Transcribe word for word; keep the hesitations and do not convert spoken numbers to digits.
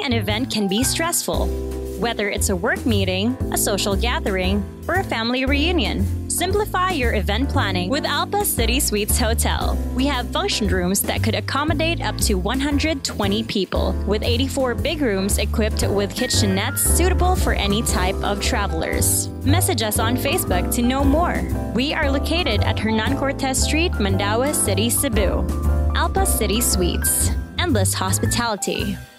an event can be stressful, whether it's a work meeting, a social gathering, or a family reunion. Simplify your event planning with Alpa City Suites Hotel. We have function rooms that could accommodate up to one hundred twenty people, with eighty-four big rooms equipped with kitchenettes suitable for any type of travelers. Message us on Facebook to know more. We are located at Hernan Cortez Street, Mandaue City, Cebu. Alpa City Suites. Endless hospitality.